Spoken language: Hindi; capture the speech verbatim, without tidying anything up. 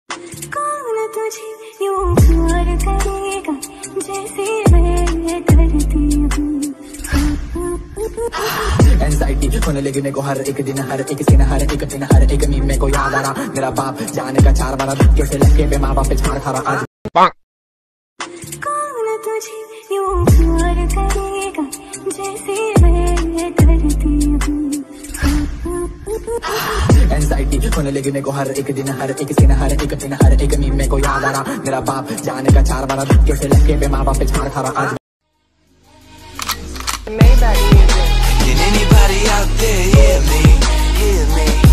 कौन तुझे यूं प्यार करेगा जैसे मैं करती हूँ। एंजाइटी होने लगी मेरे को हर एक दिन, हर एक सीन, हर एक दिन, हर एक मीम मेरे को याद आ रहा। मेरा बाप जाने का चार बार धक्के से लगे बे माँ बाप पे झाड़ खा रहा। कौन तुझे यूं प्यार करेगा जैसे मैं करती हूँ। एंजाइटी होने लगी मेरे को हर एक दिन, हर एक सीन, हर एक दिन, हर एक मीम मेरे को याद आ रहा। मेरा बाप जाने का चार बार धक्के से लगे बे माँ बाप पे झाड़ खा रहा। Can anybody out there hear me? Hear me?